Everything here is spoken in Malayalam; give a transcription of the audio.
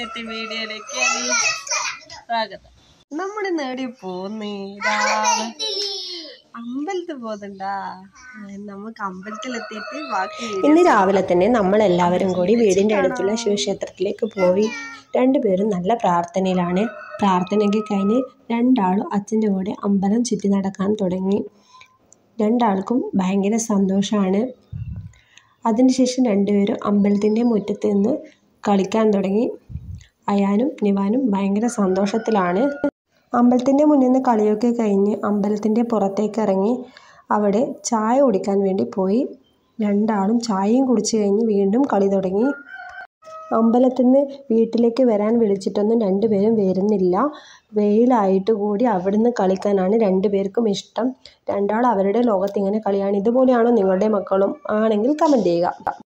ഇന്നത്തെ വീഡിയോയിലേക്ക് സ്വാഗതം. നമ്മുടെ നേടി പോന്നേ അമ്പലത്തിൽ പോകുന്നുണ്ടാ. നമുക്ക് അമ്പലത്തിലെത്തിയിട്ട് ബാക്കി ഇന്ന് രാവിലെ തന്നെ നമ്മളെല്ലാവരും കൂടി വീടിൻ്റെ അടുത്തുള്ള ശിവക്ഷേത്രത്തിലേക്ക് പോയി. രണ്ടുപേരും നല്ല പ്രാർത്ഥനയിലാണ്. പ്രാർത്ഥനയ്ക്ക് കഴിഞ്ഞ് രണ്ടാളും അച്ഛൻ്റെ കൂടെ അമ്പലം ചുറ്റി നടക്കാൻ തുടങ്ങി. രണ്ടാൾക്കും ഭയങ്കര സന്തോഷമാണ്. അതിനുശേഷം രണ്ടുപേരും അമ്പലത്തിൻ്റെ മുറ്റത്ത് നിന്ന് കളിക്കാൻ തുടങ്ങി. അയാനും നിവാനും ഭയങ്കര സന്തോഷത്തിലാണ്. അമ്പലത്തിൻ്റെ മുന്നിൽ നിന്ന് കളിയൊക്കെ കഴിഞ്ഞ് അമ്പലത്തിൻ്റെ പുറത്തേക്ക് ഇറങ്ങി അവിടെ ചായ കുടിക്കാൻ വേണ്ടി പോയി. രണ്ടാളും ചായയും കുടിച്ച് കഴിഞ്ഞ് വീണ്ടും കളി തുടങ്ങി. അമ്പലത്തിൽ നിന്ന് വീട്ടിലേക്ക് വരാൻ വിളിച്ചിട്ടൊന്നും രണ്ടുപേരും വരുന്നില്ല. വെയിലായിട്ട് കൂടി അവിടുന്ന് കളിക്കാനാണ് രണ്ടുപേർക്കും ഇഷ്ടം. രണ്ടാളും അവരുടെ ലോകത്ത് ഇങ്ങനെ കളിയാണ്. ഇതുപോലെയാണോ നിങ്ങളുടെ മക്കളും? ആണെങ്കിൽ കമൻറ്റ് ചെയ്യുക.